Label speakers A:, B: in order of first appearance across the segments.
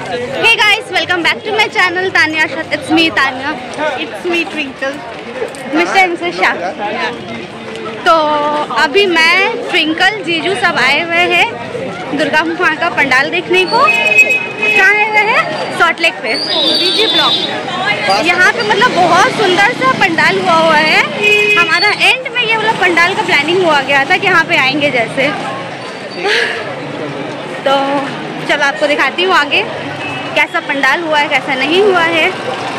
A: Hey guys, welcome back to my channel Tanya Shah. It's me Tanya. It's me Twinkle. Mr. and Mrs. Shah. तो अभी मैं twinkle जीजू सब आए हुए हैं दुर्गा माँ का पंडाल देखने को। कहाँ आए हुए हैं? सॉल्ट लेक पे बीजी ब्लॉक। यहाँ पे मतलब बहुत सुंदर सा पंडाल हुआ है। हमारा एंड में ये मतलब पंडाल का प्लानिंग हुआ गया था कि यहाँ पे आएंगे जैसे। तो चलो आपको दिखाती हूँ आगे कैसा पंडाल हुआ है कैसा नहीं हुआ है,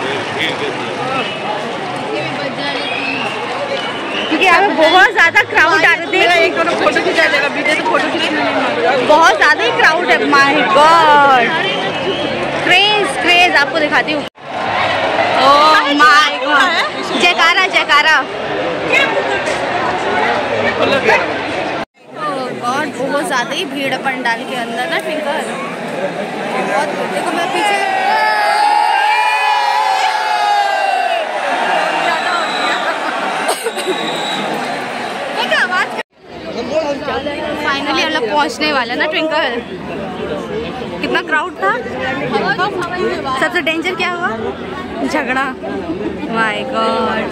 A: क्योंकि यहाँ पे बहुत ज़्यादा क्राउड आ रहे थे। फोटो खींचा जाएगा, वीडियो तो फोटो खींचने बहुत ज़्यादा ही क्राउड है। माय गॉड, क्रेज आपको दिखाती हूँ। ओह माय गॉड, जयकारा जयकारा। गॉड बहुत ज़्यादा ही भीड़ है पंडाल के अंदर ना ट्विंकल। बहुत देखो मैं पीछे फाइनली हम लोग पहुँचने वाले ना ट्विंकल। कितना क्राउड था। सबसे डेंजर क्या हुआ? झगड़ा। माय गॉड,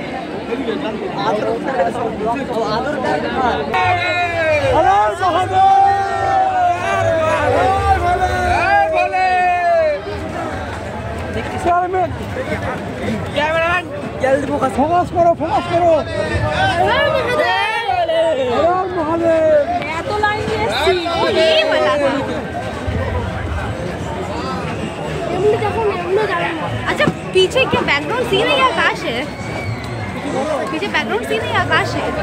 B: जल्दी फोकस करो।
A: मैं तो यही बोला था। अच्छा पीछे क्या बैकग्राउंड सीन है या आकाश है? पीछे बैकग्राउंड सीन है या आकाश है?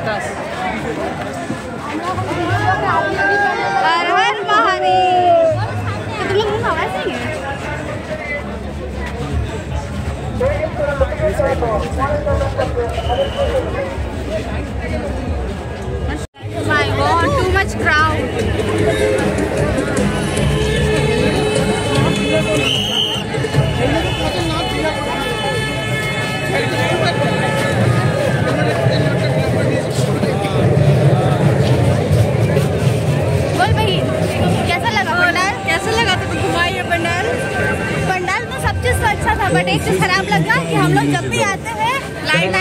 A: हर हर महादेव। तुम लोग मुँह आवाज नहीं है? My God, too much crowd. बोल भाई कैसा लगा पंडाल? कैसा लगा? तो घुमाई है पंडाल में सब चीज तो अच्छा था, बट एक चीज खराब लगा कि हम लोग जब भी आते हैं लाइट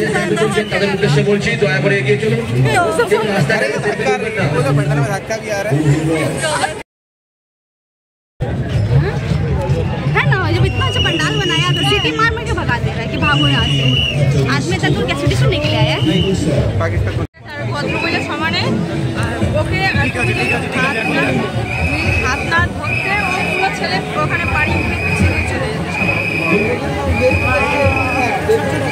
A: है ना। जब इतना अच्छा पंडाल बनाया तो सीटी मार के भगा दे रहा है कि भागो यहाँ से। आदमी तक तो कैसे डिश निकले आया সমানে ওকে হাত না ধরতে ও ছেলে ওখানে পাড়ি উঠে চলে যেতে।